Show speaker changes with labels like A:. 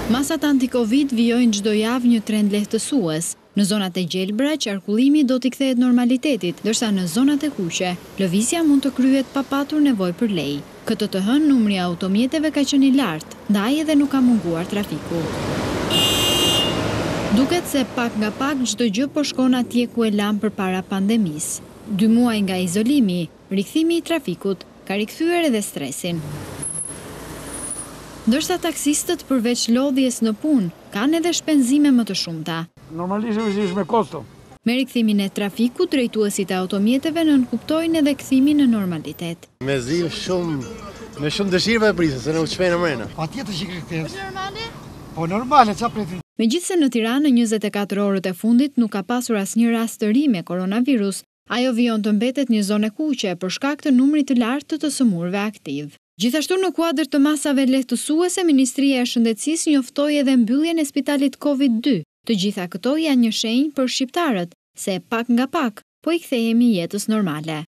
A: Masat anti-Covid vijojnë çdo javë një trend lehtësues. Në zonat e gjelbra, qarkullimi do t'i kthehet normalitetit, ndërsa në zonat e kuqe, lëvizja mund të kryhet pa patur nevojë për lej. Këtë të hënë, numri i automjeteve ka qenë i lartë, ndaj edhe nuk ka munguar trafiku. Duket se pak nga pak çdo gjë po shkon atje ku e lam përpara pandemisë. 2 muaj nga izolimi, rikthimi i trafikut ka rikthyer edhe stresin. Ndërsa taksistët përveç lodhjes në punë, kanë edhe shpenzime më të shumta.
B: Normalisht është me kosto.
A: Me rikthimin e trafikut, drejtuesit e automjeteve nënkuptojnë edhe kthimin në normalitet.
C: Me zi me shumë dëshirë e prisë, se nuk shpejnë mrena.
B: Patjetër që kërkesë. Është normale? Po normale, çfarë pretin?
A: Megjithse në Tiranë në 24 orët e fundit nuk ka pasur asnjë rast të ri me koronavirus, ajo vijon të mbetet një zonë kuqe për shkak të numrit të lartë të sëmurëve aktiv. Gjithashtu në kuadër të masave lehtësuese, Ministria e Shëndetësisë njoftoi edhe mbylljen e spitalit COVID-2. Të gjitha këto janë një shenjë për shqiptarët se pak nga pak po i kthehemi jetës normale.